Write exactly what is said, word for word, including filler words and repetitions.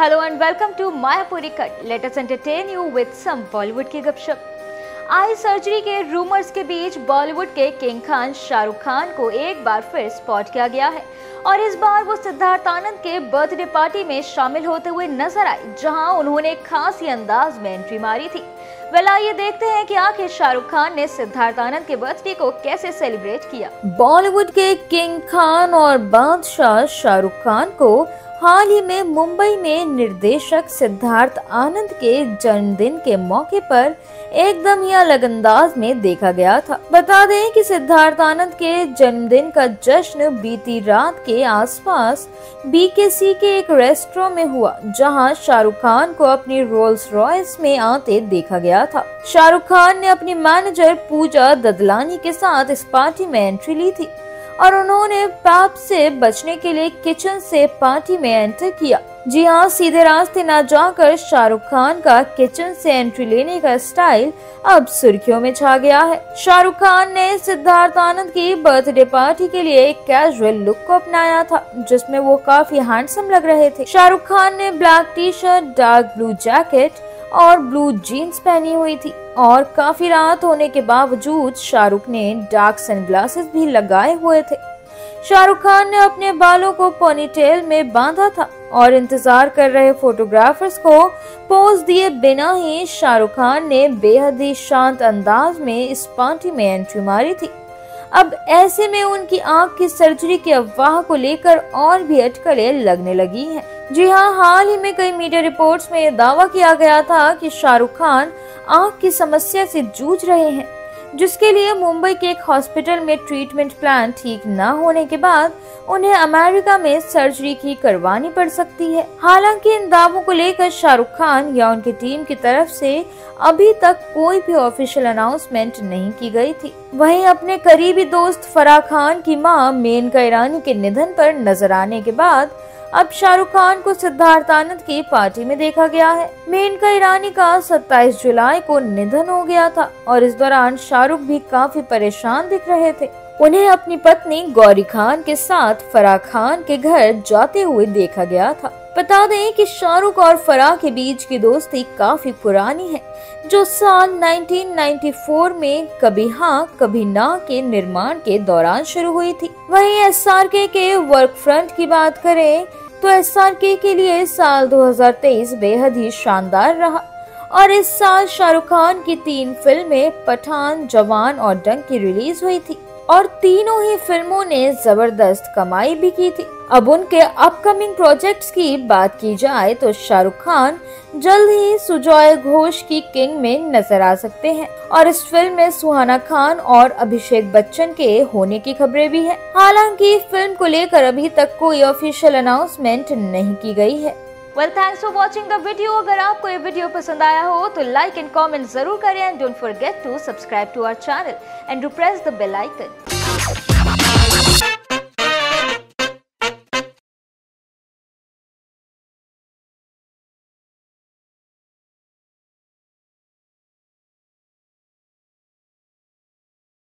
Hello and welcome to Mayapuri Cut. Let us entertain you with some Bollywood की गपशप। Eye surgery के rumours के बीच बॉलीवुड के king Khan Shahrukh Khan को एक बार फिर स्पॉट किया गया है और इस बार वो सिद्धार्थ आनंद के बर्थडे पार्टी में शामिल होते हुए नजर आए, जहां उन्होंने खास ही अंदाज में एंट्री मारी थी। वेल आइए देखते हैं कि आखिर शाहरुख खान ने सिद्धार्थ आनंद के बर्थडे को कैसे सेलिब्रेट किया। बॉलीवुड के किंग खान और बादशाह शाहरुख खान को हाल ही में मुंबई में निर्देशक सिद्धार्थ आनंद के जन्मदिन के मौके पर एकदम ही अलग अंदाज में देखा गया था। बता दें कि सिद्धार्थ आनंद के जन्मदिन का जश्न बीती रात के आसपास बीकेसी के एक रेस्टोरेंट में हुआ, जहां शाहरुख खान को अपनी रोल्स रॉयस में आते देखा गया था। शाहरुख खान ने अपनी मैनेजर पूजा ददलानी के साथ इस पार्टी में एंट्री ली थी और उन्होंने पाप से बचने के लिए किचन से पार्टी में एंटर किया। जी हाँ, सीधे रास्ते न जाकर शाहरुख खान का किचन से एंट्री लेने का स्टाइल अब सुर्खियों में छा गया है। शाहरुख खान ने सिद्धार्थ आनंद की बर्थडे पार्टी के लिए एक कैजुअल लुक को अपनाया था, जिसमें वो काफी हैंडसम लग रहे थे। शाहरुख खान ने black T shirt, dark blue jacket और ब्लू जीन्स पहनी हुई थी और काफी रात होने के बावजूद शाहरुख ने डार्क सनग्लासेस भी लगाए हुए थे। शाहरुख खान ने अपने बालों को पोनीटेल में बांधा था और इंतजार कर रहे फोटोग्राफर्स को पोज दिए बिना ही शाहरुख खान ने बेहद ही शांत अंदाज में इस पार्टी में एंट्री मारी थी। अब ऐसे में उनकी आंख की सर्जरी की अफवाह को लेकर और भी अटकलें लगने लगी हैं। जी हाँ, हाल ही में कई मीडिया रिपोर्ट्स में यह दावा किया गया था कि शाहरुख खान आंख की समस्या से जूझ रहे हैं, जिसके लिए मुंबई के एक हॉस्पिटल में ट्रीटमेंट प्लान ठीक न होने के बाद उन्हें अमेरिका में सर्जरी की करवानी पड़ सकती है। हालांकि इन दावों को लेकर शाहरुख खान या उनकी टीम की तरफ से अभी तक कोई भी ऑफिशियल अनाउंसमेंट नहीं की गई थी। वहीं अपने करीबी दोस्त फराह खान की मां मेनका ईरानी के निधन पर नजर आने के बाद अब शाहरुख खान को सिद्धार्थ आनंद की पार्टी में देखा गया है। मेनका ईरानी का सत्ताईस जुलाई को निधन हो गया था और इस दौरान शाहरुख भी काफी परेशान दिख रहे थे। उन्हें अपनी पत्नी गौरी खान के साथ फराह खान के घर जाते हुए देखा गया था। बता दें कि शाहरुख और फराह के बीच की दोस्ती काफी पुरानी है, जो साल उन्नीस सौ चौरानवे में कभी हाँ कभी ना के निर्माण के दौरान शुरू हुई थी। वहीं एसआरके के वर्क फ्रंट की बात करें तो एसआरके के लिए साल दो हज़ार तेईस बेहद ही शानदार रहा और इस साल शाहरुख खान की तीन फिल्में पठान, जवान और डंकी रिलीज हुई थी और तीनों ही फिल्मों ने जबरदस्त कमाई भी की थी। अब उनके अपकमिंग प्रोजेक्ट्स की बात की जाए तो शाहरुख खान जल्द ही सुजॉय घोष की किंग में नजर आ सकते हैं और इस फिल्म में सुहाना खान और अभिषेक बच्चन के होने की खबरें भी हैं। हालांकि फिल्म को लेकर अभी तक कोई ऑफिशियल अनाउंसमेंट नहीं की गई है। Well thanks for watching the video. अगर आपको ये वीडियो पसंद आया हो तो लाइक एंड कमेंट जरूर करें and don't forget to subscribe to our channel and to press the bell icon.